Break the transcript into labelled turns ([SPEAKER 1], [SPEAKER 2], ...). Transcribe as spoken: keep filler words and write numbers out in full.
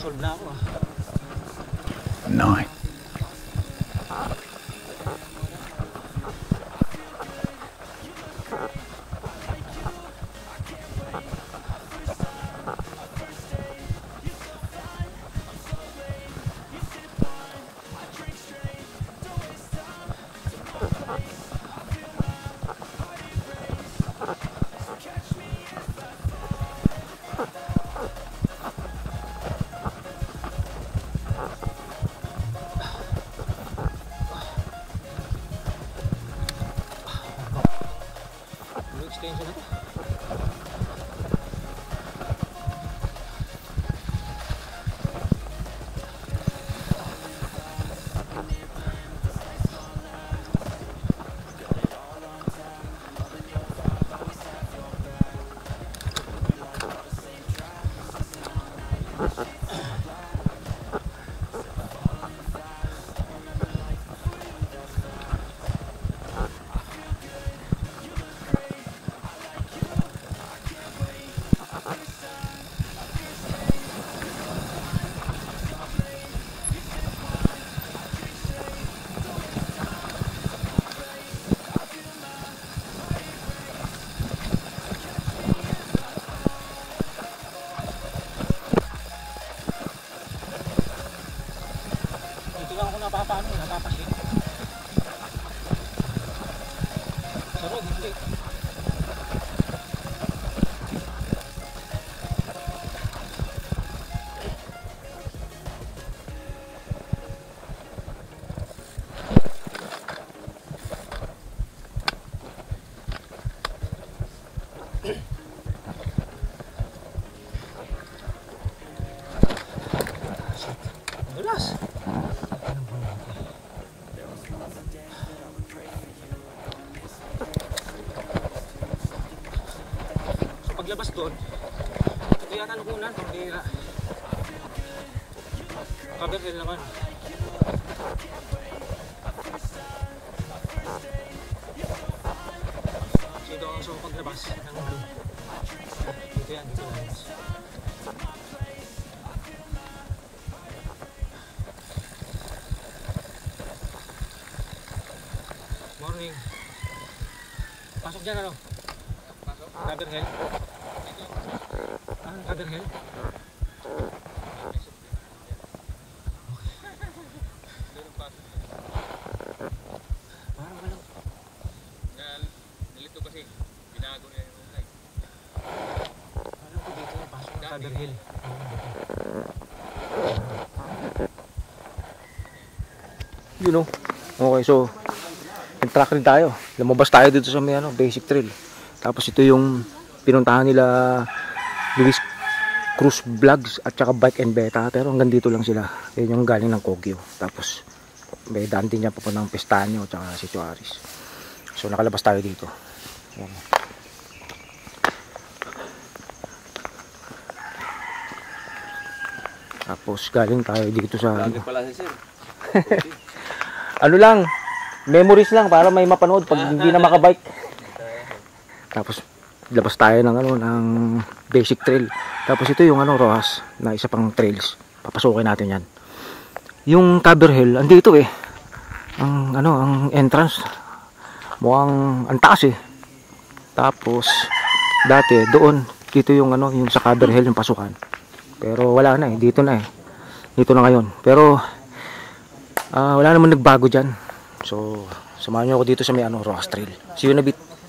[SPEAKER 1] solve na ako ah.
[SPEAKER 2] Nine.
[SPEAKER 1] Extension na to. Dito lang ako napapano, napapasik. Sa road, hindi. Dulas. So paglabas doon, ito yata nukunan, pambira. Cover din naman. So ito ang so paglabas ng blue. Dito yan, dito yan. Morning. Pasok dyan ano? Pasok? Cover hill? Ah, cover hill? Parang walang.
[SPEAKER 3] Nalito kasi, binago niya yung ulay.
[SPEAKER 1] Alam ko dito yung pasok ng cover hill.
[SPEAKER 2] You know. Okay, so track rin tayo. Lumabas tayo dito sa may ano, basic trail. Tapos ito yung pinuntahan nila Luis Cruz Vlogs at saka Bike and Beta. Pero hanggang dito lang sila. Yan yung galing ng Kogyo. Tapos may daan din niya papuntang Pestanyo at saka Sitio Aris. So nakalabas tayo dito. Yan. Tapos galing tayo dito sa
[SPEAKER 3] Lagi pala si sir.
[SPEAKER 2] ano lang, memories lang para may mapanood pag hindi na makabike. Tapos labas tayo ng ano ng basic trail. Tapos ito yung ano Rojas na isa pang trails. Papasukin natin 'yan. Yung cover hill andito eh. Ang ano ang entrance mukhang ang taas eh. Tapos dati doon dito yung ano yung sa cover hill yung pasukan. Pero wala na eh, dito na eh. Dito na ngayon. Pero uh, wala naman nagbago diyan. So samahan niyo ako dito sa may ano Rojas Trail. See you in a bit.